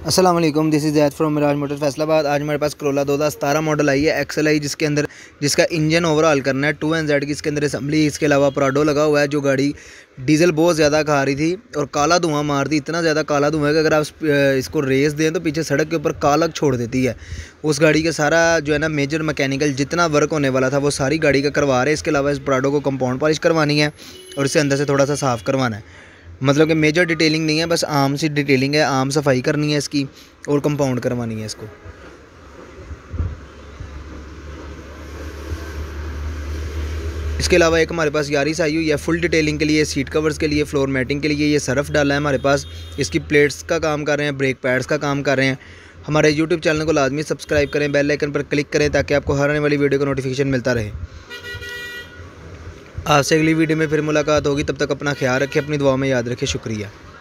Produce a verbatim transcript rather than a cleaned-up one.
अस्सलाम वालेकुम, this is Zaid from Miraj motors Faisalabad. आज हमारे पास करोला दो हज़ार सतारह मॉडल आई है एक्सल आई, जिसके अंदर जिसका इंजन ओवरऑल करना है टू एन जेड की इसके अंदर असम्बली। इसके अलावा प्राडो लगा हुआ है, जो गाड़ी डीजल बहुत ज़्यादा खा रही थी और काला धुआं मारती, इतना ज़्यादा काला धुआं है कि अगर आप इसको रेस दें तो पीछे सड़क के ऊपर कालक छोड़ देती है। उस गाड़ी का सारा जो है ना मेजर मैकेनिकल जितना वर्क होने वाला था वो सारी गाड़ी का करवा रहे हैं। इसके अलावा इस प्राडो को कंपाउंड पॉलिश करवानी है और इसे अंदर से थोड़ा सा साफ़ करवाना है। मतलब कि मेजर डिटेलिंग नहीं है, बस आम सी डिटेलिंग है, आम सफाई करनी है इसकी और कंपाउंड करवानी है इसको। इसके अलावा एक हमारे पास यारिस आई हुई है फुल डिटेलिंग के लिए, सीट कवर्स के लिए, फ्लोर मैटिंग के लिए। ये सरफ डाला है हमारे पास, इसकी प्लेट्स का काम कर रहे हैं, ब्रेक पैड्स का काम कर रहे हैं। हमारे यूट्यूब चैनल को लाजमी सब्सक्राइब करें, बेल आइकन पर क्लिक करें ताकि आपको हर आने वाली वीडियो का नोटिफिकेशन मिलता रहे। आपसे अगली वीडियो में फिर मुलाकात होगी, तब तक अपना ख्याल रखें, अपनी दुआ में याद रखें। शुक्रिया।